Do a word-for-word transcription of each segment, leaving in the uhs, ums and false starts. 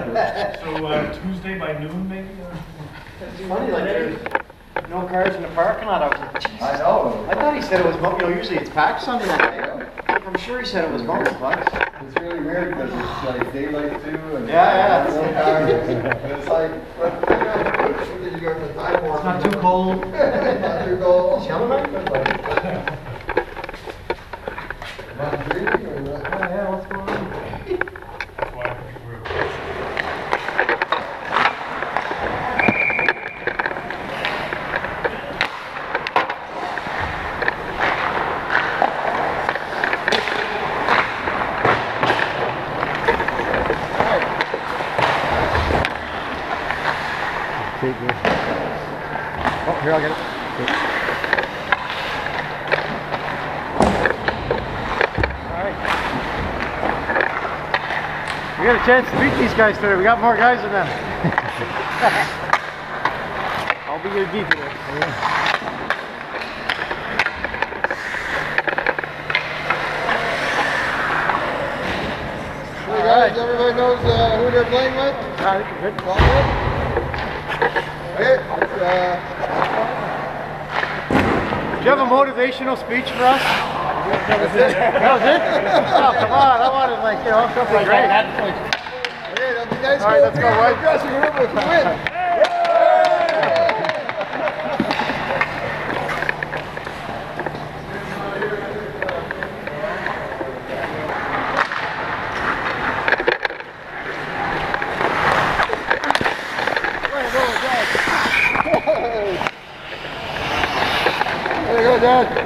So uh, Tuesday by noon, maybe? It's funny, like there's no cars in the parking lot. I was like, Jesus. I know. I thought he said it was, you know, usually it's packed Sunday night. I'm sure he said it was Multiplex. It's really weird because it's like daylight too. And yeah, yeah. No cars. And it's like, what you go to the time warp. It's not too cold. Not too cold. It's Yellowknife? Not dreaming or what? Oh, yeah, what's going on? That's why I think we're. Oh, here, I'll get it. Alright. We got a chance to meet these guys today. We got more guys than them. I'll be your detail. Hey guys, everybody knows uh, who they're playing with? Alright, good. All good? Okay, uh, Do you have a motivational speech for us? that was it. That was it? Oh, come on. I wanted, like, you know, something great. Okay, that'd be nice. All right, let's go, to White. the dressing room if we win. There you go, Dad.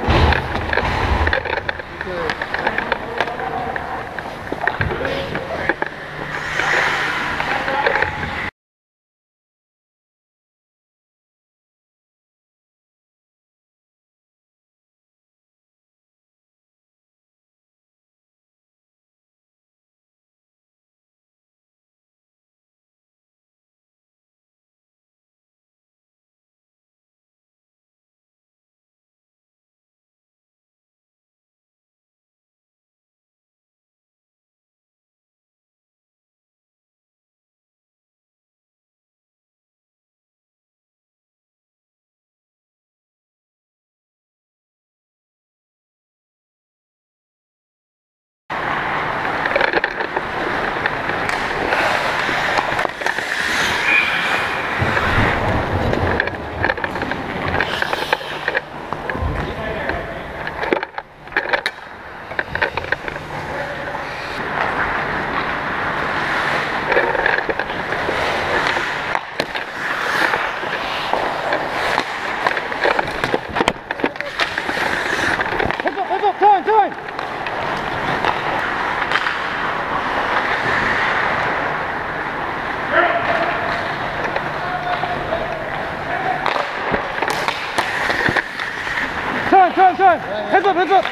Turn, turn! Heads up, heads up!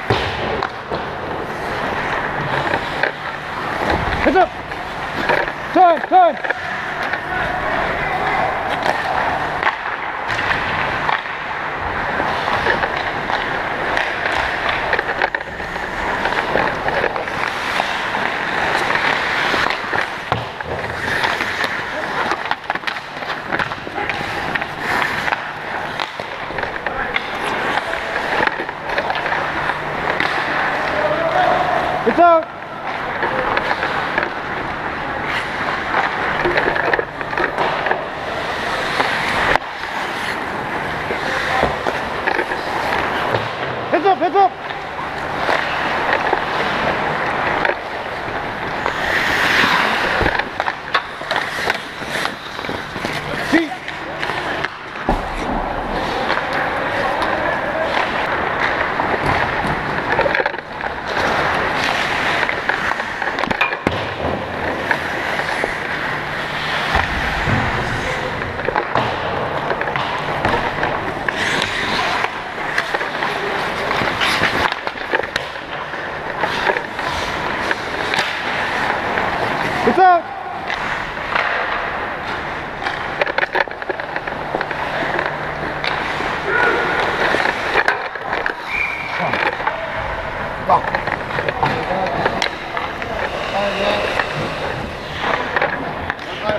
Heads up! Turn, turn! It's out!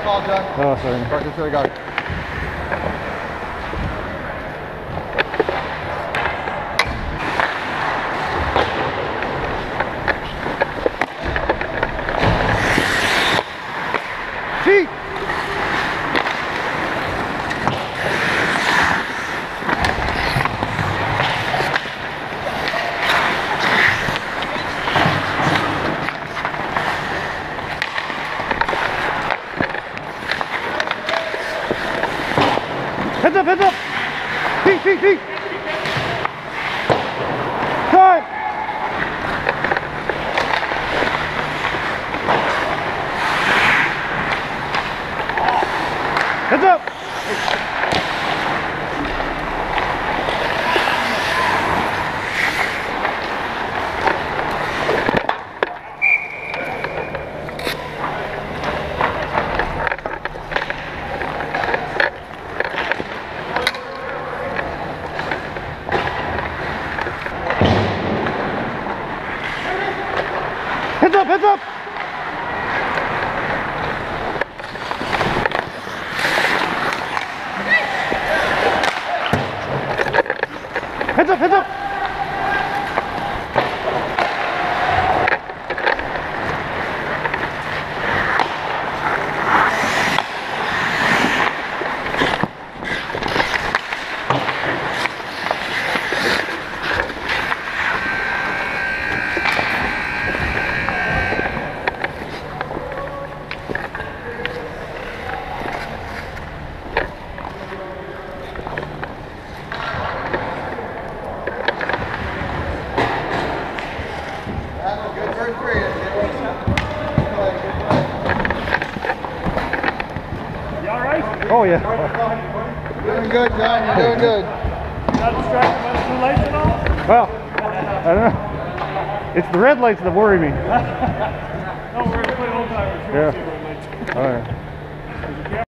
call, John. Oh, sorry. Park it, I got it. Cheat! Heads up, heads up! Feet, feet, feet! Time! Heads up! Heads up, heads up! Heads up, heads up! Good turn three. You all right? Oh yeah. Doing good, John. You're doing good. Not distracted by the blue lights at all? Well, I don't know. It's the red lights that worry me. No, we're going to play Oldtimers. Yeah. We'll see red lights. All right.